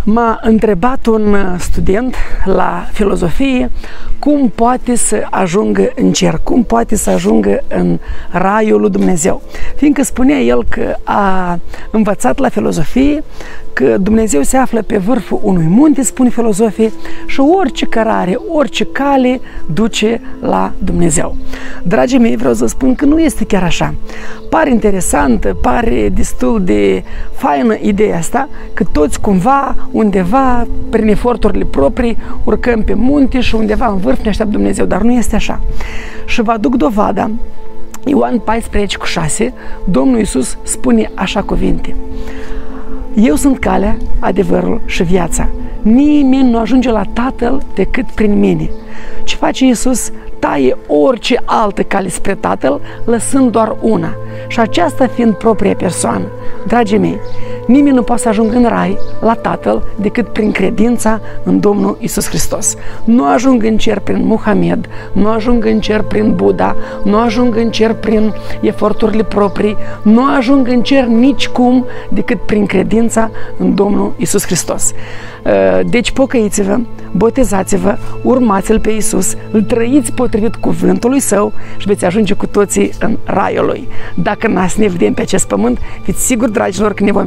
M-a întrebat un student la filozofie cum poate să ajungă în cer, cum poate să ajungă în raiul lui Dumnezeu. Fiindcă spunea el că a învățat la filozofie că Dumnezeu se află pe vârful unui munte, spune filozofie, și orice cărare, orice cale duce la Dumnezeu. Dragii mei, vreau să spun că nu este chiar așa. Pare interesantă, pare destul de faină ideea asta, că toți cumva, undeva, prin eforturile proprii, urcăm pe munte și undeva în vârf ne așteaptă Dumnezeu, dar nu este așa. Și vă aduc dovada. Ioan 14:6, Domnul Iisus spune așa cuvinte: Eu sunt calea, adevărul și viața. Nimeni nu ajunge la Tatăl decât prin mine. Ce face Iisus? Taie orice altă cale spre Tatăl, lăsând doar una. Și aceasta fiind propria persoană. Dragii mei, nimeni nu poate să ajungă în rai, la Tatăl, decât prin credința în Domnul Iisus Hristos. Nu ajung în cer prin Muhammad, nu ajung în cer prin Buddha, nu ajung în cer prin eforturile proprii, nu ajung în cer nicicum decât prin credința în Domnul Iisus Hristos. Deci pocăiți-vă, botezați-vă, urmați-L pe Iisus, îl trăiți potrivit cuvântului Său și veți ajunge cu toții în raiul Lui. Dacă n-ați ne vedem pe acest pământ, fiți siguri, dragilor, că ne vom